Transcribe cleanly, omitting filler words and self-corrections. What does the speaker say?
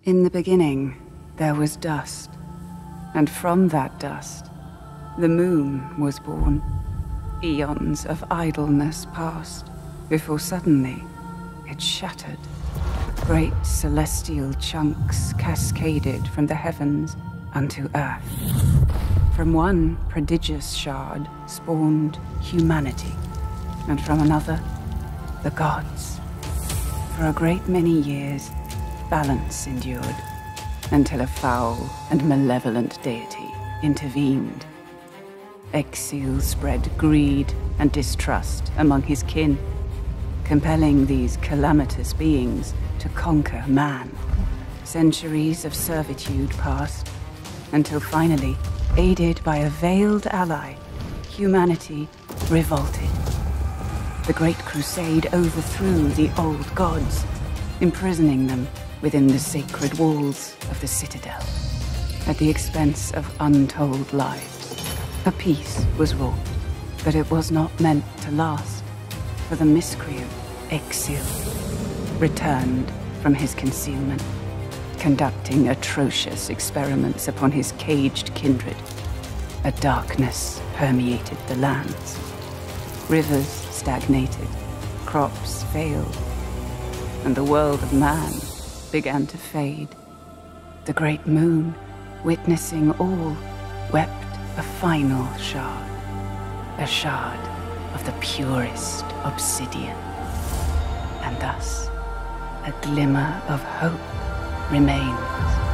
In the beginning, there was dust, and from that dust, the moon was born. Eons of idleness passed, before suddenly it shattered. Great celestial chunks cascaded from the heavens unto earth. From one prodigious shard spawned humanity, and from another, the gods. For a great many years, balance endured, until a foul and malevolent deity intervened. Exil spread greed and distrust among his kin, compelling these calamitous beings to conquer man. Centuries of servitude passed, until finally, aided by a veiled ally, humanity revolted. The Great Crusade overthrew the old gods, imprisoning them within the sacred walls of the Citadel. At the expense of untold lives, a peace was wrought, but it was not meant to last, for the miscreant Exil returned from his concealment, conducting atrocious experiments upon his caged kindred. A darkness permeated the lands. Rivers stagnated, crops failed, and the world of man began to fade. The great moon, witnessing all, wept a final shard. A shard of the purest obsidian. And thus, a glimmer of hope remains.